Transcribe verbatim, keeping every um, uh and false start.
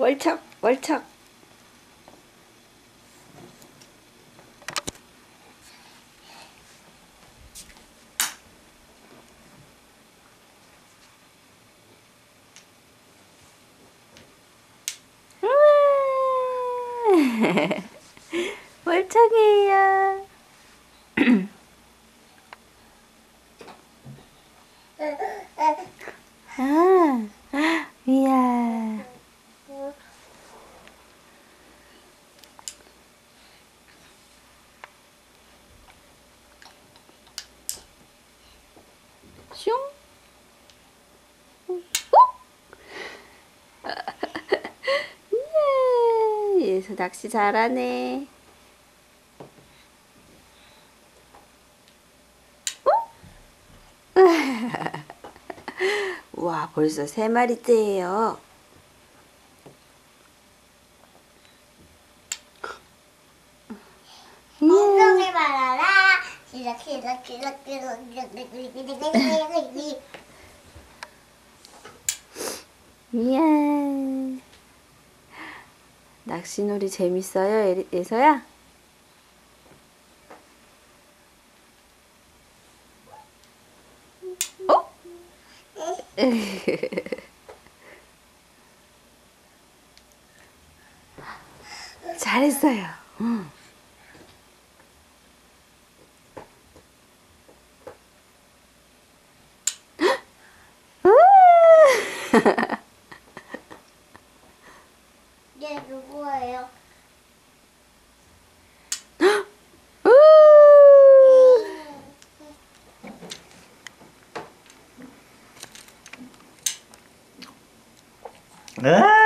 월척 월척. 월척이에요. 아, 이야. 슝. 이야, 얘서 낚시 잘하네. 와, 벌써 세 마리째예요. 엉덩이 말아라. 시작 시작 시작 시작 시작. 이야. 낚시놀이 재밌어요, 예서야? 어? 잘했어요. 응. 얘 누구예요? 아